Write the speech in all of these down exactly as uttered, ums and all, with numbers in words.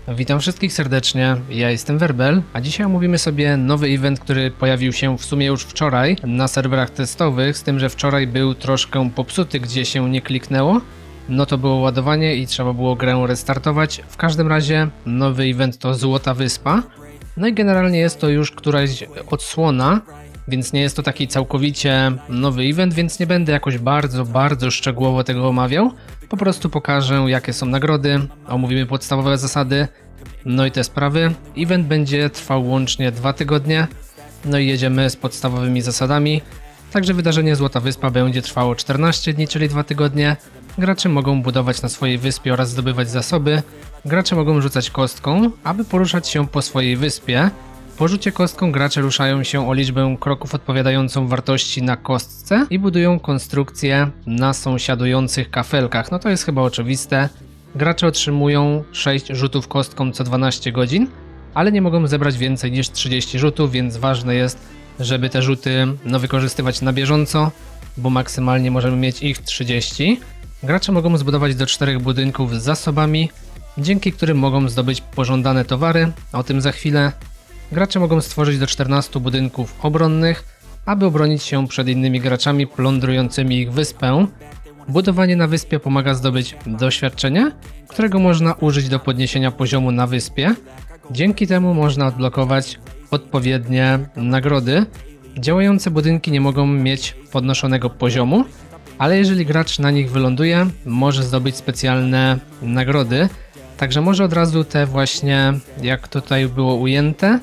Witam wszystkich serdecznie, ja jestem Werbel, a dzisiaj omówimy sobie nowy event, który pojawił się w sumie już wczoraj na serwerach testowych, z tym, że wczoraj był troszkę popsuty, gdzie się nie kliknęło. No to było ładowanie i trzeba było grę restartować. W każdym razie nowy event to Złota Wyspa. No i generalnie jest to już któraś odsłona, więc nie jest to taki całkowicie nowy event, więc nie będę jakoś bardzo, bardzo szczegółowo tego omawiał. Po prostu pokażę, jakie są nagrody, omówimy podstawowe zasady, no i te sprawy. Event będzie trwał łącznie dwa tygodnie, no i jedziemy z podstawowymi zasadami. Także wydarzenie Złota Wyspa będzie trwało czternaście dni, czyli dwa tygodnie. Gracze mogą budować na swojej wyspie oraz zdobywać zasoby. Gracze mogą rzucać kostką, aby poruszać się po swojej wyspie. Po rzucie kostką gracze ruszają się o liczbę kroków odpowiadającą wartości na kostce i budują konstrukcje na sąsiadujących kafelkach. No to jest chyba oczywiste. Gracze otrzymują sześć rzutów kostką co dwanaście godzin, ale nie mogą zebrać więcej niż trzydzieści rzutów, więc ważne jest, żeby te rzuty no, wykorzystywać na bieżąco, bo maksymalnie możemy mieć ich trzydzieści. Gracze mogą zbudować do czterech budynków z zasobami, dzięki którym mogą zdobyć pożądane towary, o tym za chwilę. Gracze mogą stworzyć do czternastu budynków obronnych, aby obronić się przed innymi graczami plądrującymi ich wyspę. Budowanie na wyspie pomaga zdobyć doświadczenie, którego można użyć do podniesienia poziomu na wyspie. Dzięki temu można odblokować odpowiednie nagrody. Działające budynki nie mogą mieć podnoszonego poziomu, ale jeżeli gracz na nich wyląduje, może zdobyć specjalne nagrody. Także może od razu te właśnie, jak tutaj było ujęte,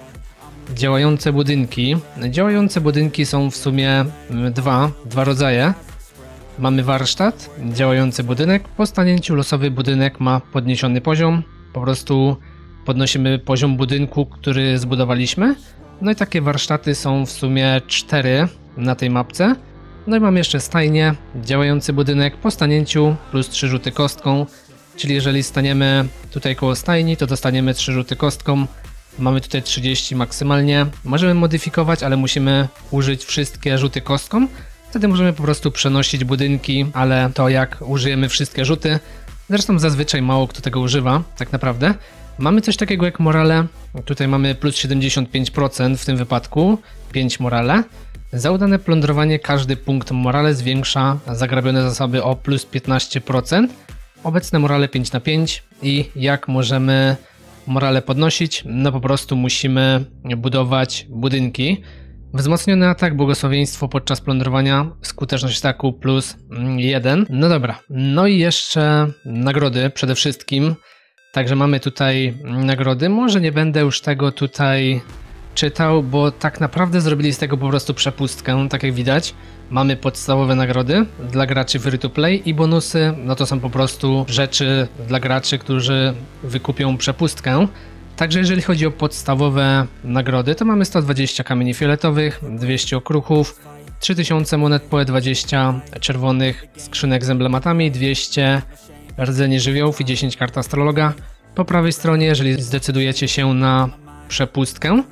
działające budynki. Działające budynki są w sumie dwa, dwa rodzaje. Mamy warsztat, działający budynek. Po stanięciu losowy budynek ma podniesiony poziom. Po prostu podnosimy poziom budynku, który zbudowaliśmy. No i takie warsztaty są w sumie cztery na tej mapce. No i mamy jeszcze stajnię, działający budynek. Po stanięciu plus trzy rzuty kostką. Czyli jeżeli staniemy tutaj koło stajni, to dostaniemy trzy rzuty kostką. Mamy tutaj trzydzieści maksymalnie. Możemy modyfikować, ale musimy użyć wszystkie rzuty kostką. Wtedy możemy po prostu przenosić budynki, ale to jak użyjemy wszystkie rzuty. Zresztą zazwyczaj mało kto tego używa, tak naprawdę. Mamy coś takiego jak morale. Tutaj mamy plus siedemdziesiąt pięć procent w tym wypadku, pięć morale. Za udane plądrowanie każdy punkt morale zwiększa zagrabione zasoby o plus piętnaście procent. Obecne morale pięć na pięć i jak możemy morale podnosić? No po prostu musimy budować budynki. Wzmocniony atak, błogosławieństwo podczas plądrowania, skuteczność ataku plus jeden. No dobra, no i jeszcze nagrody przede wszystkim. Także mamy tutaj nagrody. Może nie będę już tego tutaj czytał, bo tak naprawdę zrobili z tego po prostu przepustkę, tak jak widać. Mamy podstawowe nagrody dla graczy free to play i bonusy, no to są po prostu rzeczy dla graczy, którzy wykupią przepustkę. Także jeżeli chodzi o podstawowe nagrody, to mamy sto dwadzieścia kamieni fioletowych, dwieście okruchów, trzy tysiące monet po E dwadzieścia czerwonych skrzynek z emblematami, dwieście rdzeni żywiołów i dziesięć kart astrologa. Po prawej stronie, jeżeli zdecydujecie się na przepustkę,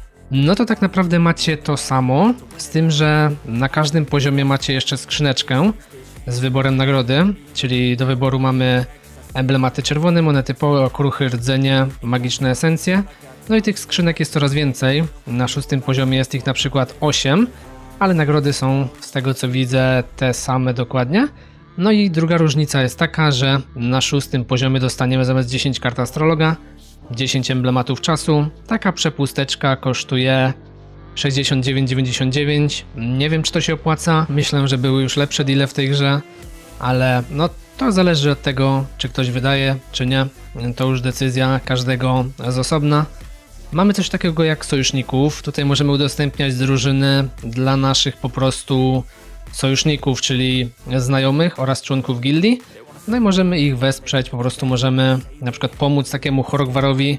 no to tak naprawdę macie to samo, z tym, że na każdym poziomie macie jeszcze skrzyneczkę z wyborem nagrody, czyli do wyboru mamy emblematy czerwone, monety poły, okruchy, rdzenie, magiczne esencje. No i tych skrzynek jest coraz więcej, na szóstym poziomie jest ich na przykład osiem, ale nagrody są z tego co widzę te same dokładnie. No i druga różnica jest taka, że na szóstym poziomie dostaniemy zamiast dziesięć kart astrologa dziesięć emblematów czasu. Taka przepusteczka kosztuje sześćdziesiąt dziewięć dziewięćdziesiąt dziewięć. Nie wiem, czy to się opłaca. Myślę, że były już lepsze deale w tej grze, ale no to zależy od tego, czy ktoś wydaje, czy nie. To już decyzja każdego z osobna. Mamy coś takiego jak sojuszników. Tutaj możemy udostępniać drużyny dla naszych po prostu sojuszników, czyli znajomych oraz członków gildii. No i możemy ich wesprzeć, po prostu możemy na przykład pomóc takiemu Hrogwarowi.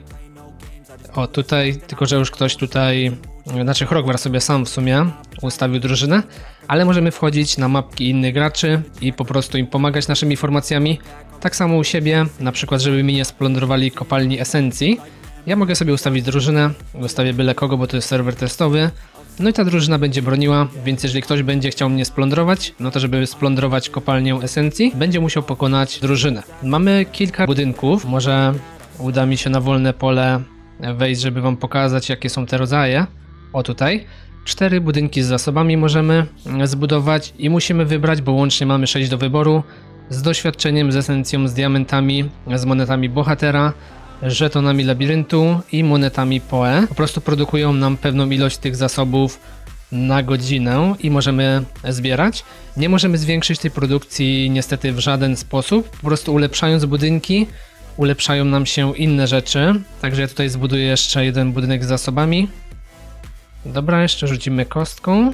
O, tutaj, tylko że już ktoś tutaj, znaczy Hrogwar sobie sam w sumie ustawił drużynę, ale możemy wchodzić na mapki innych graczy i po prostu im pomagać naszymi formacjami. Tak samo u siebie, na przykład żeby mi nie splądrowali kopalni esencji. Ja mogę sobie ustawić drużynę, ustawię byle kogo, bo to jest serwer testowy. No i ta drużyna będzie broniła, więc jeżeli ktoś będzie chciał mnie splądrować, no to żeby splądrować kopalnię esencji, będzie musiał pokonać drużynę. Mamy kilka budynków, może uda mi się na wolne pole wejść, żeby wam pokazać, jakie są te rodzaje. O tutaj. Cztery budynki z zasobami możemy zbudować i musimy wybrać, bo łącznie mamy sześć do wyboru. Z doświadczeniem, z esencją, z diamentami, z monetami bohatera, żetonami labiryntu i monetami P O E. Po prostu produkują nam pewną ilość tych zasobów na godzinę i możemy zbierać. Nie możemy zwiększyć tej produkcji niestety w żaden sposób. Po prostu ulepszając budynki, ulepszają nam się inne rzeczy. Także ja tutaj zbuduję jeszcze jeden budynek z zasobami. Dobra, jeszcze rzucimy kostką.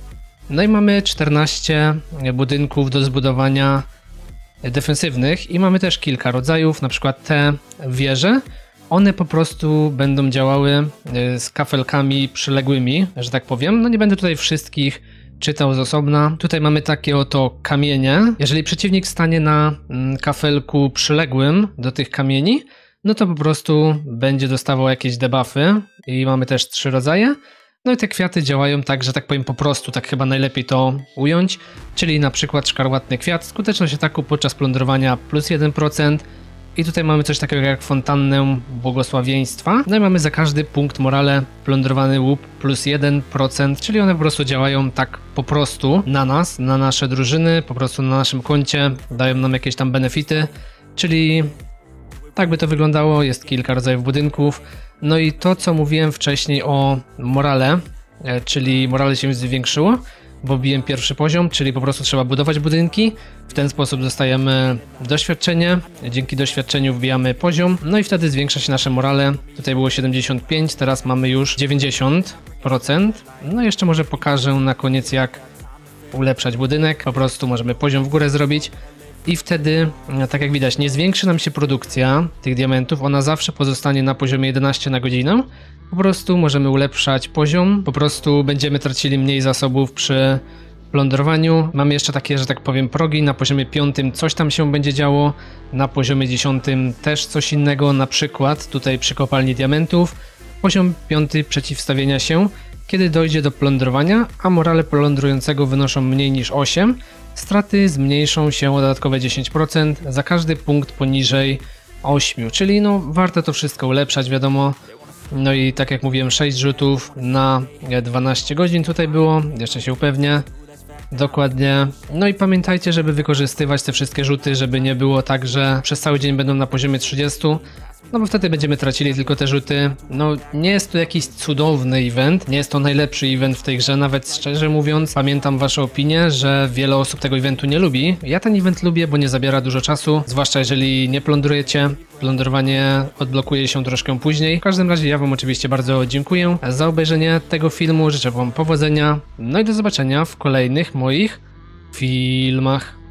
No i mamy czternaście budynków do zbudowania defensywnych i mamy też kilka rodzajów, na przykład te wieże. One po prostu będą działały z kafelkami przyległymi, że tak powiem. No nie będę tutaj wszystkich czytał z osobna. Tutaj mamy takie oto kamienie. Jeżeli przeciwnik stanie na kafelku przyległym do tych kamieni, no to po prostu będzie dostawał jakieś debuffy i mamy też trzy rodzaje. No i te kwiaty działają tak, że tak powiem po prostu, tak chyba najlepiej to ująć, czyli na przykład szkarłatny kwiat, skuteczność ataku podczas plądrowania plus jeden procent i tutaj mamy coś takiego jak fontannę błogosławieństwa. No i mamy za każdy punkt morale plądrowany łup plus jeden procent, czyli one po prostu działają tak po prostu na nas, na nasze drużyny, po prostu na naszym koncie, dają nam jakieś tam benefity, czyli tak by to wyglądało, jest kilka rodzajów budynków. No i to, co mówiłem wcześniej o morale, czyli morale się zwiększyło, bo biłem pierwszy poziom, czyli po prostu trzeba budować budynki. W ten sposób dostajemy doświadczenie, dzięki doświadczeniu wbijamy poziom, no i wtedy zwiększa się nasze morale. Tutaj było siedemdziesiąt pięć, teraz mamy już dziewięćdziesiąt procent. No i jeszcze może pokażę na koniec, jak ulepszać budynek. Po prostu możemy poziom w górę zrobić. I wtedy, tak jak widać, nie zwiększy nam się produkcja tych diamentów, ona zawsze pozostanie na poziomie jedenaście na godzinę. Po prostu możemy ulepszać poziom, po prostu będziemy tracili mniej zasobów przy plądrowaniu. Mamy jeszcze takie, że tak powiem, progi, na poziomie piątym coś tam się będzie działo, na poziomie dziesiątym też coś innego, na przykład tutaj przy kopalni diamentów. Poziom piąty przeciwstawienia się, kiedy dojdzie do plądrowania, a morale plądrującego wynoszą mniej niż osiem, straty zmniejszą się o dodatkowe dziesięć procent za każdy punkt poniżej ośmiu, czyli no warto to wszystko ulepszać, wiadomo. No i tak jak mówiłem, sześć rzutów na dwanaście godzin tutaj było, jeszcze się upewnię dokładnie. No i pamiętajcie, żeby wykorzystywać te wszystkie rzuty, żeby nie było tak, że przez cały dzień będą na poziomie trzydziestu, no bo wtedy będziemy tracili tylko te rzuty. No nie jest to jakiś cudowny event, nie jest to najlepszy event w tej grze, nawet szczerze mówiąc. Pamiętam wasze opinie, że wiele osób tego eventu nie lubi. Ja ten event lubię, bo nie zabiera dużo czasu, zwłaszcza jeżeli nie plądrujecie. Plądrowanie odblokuje się troszkę później. W każdym razie ja wam oczywiście bardzo dziękuję za obejrzenie tego filmu, życzę wam powodzenia, no i do zobaczenia w kolejnych moich filmach.